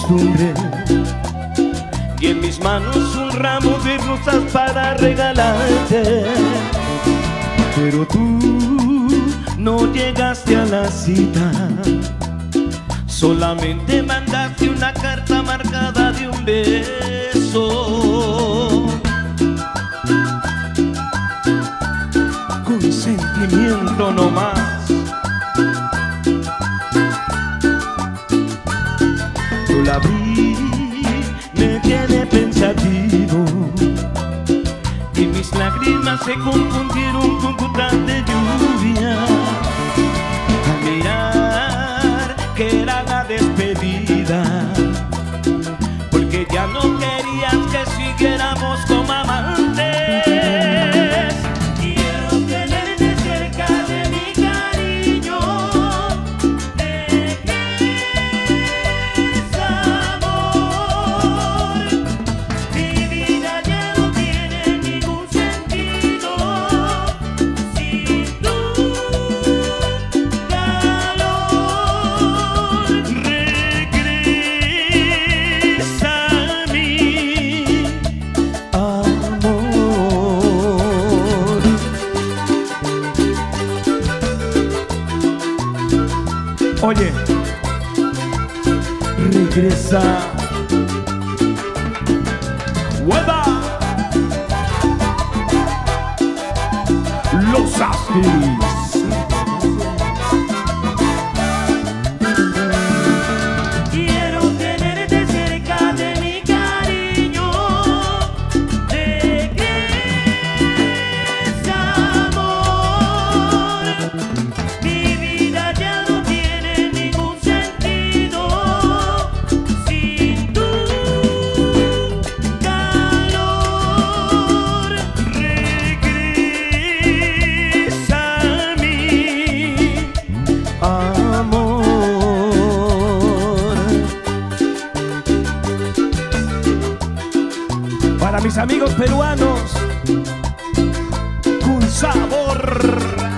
costumbre y en mis manos un ramo de rosas para regalarte. Pero tú no llegaste a la cita, solamente mandaste una carta marcada de un beso. Con sentimiento no más. Yo la vi, me quedé pensativo y mis lágrimas se confundieron con gotas de lluvia. Al mirar que era la despedida, porque ya no querías que siguiéramos como amantes. Quiero tenerte cerca de mi cariño, regresa amor. Mi vida ya no tiene ningún sentido sin tu calor. Regresa a mí, amor. Oye, regresa. ¡Hueva! Los Askis. Quiero tenerte cerca de mi cariño, regresa amor. Mi vida ya no tiene ningún sentido sin tu calor. Regresa a mí, amor. Para mis amigos peruanos, con sabor.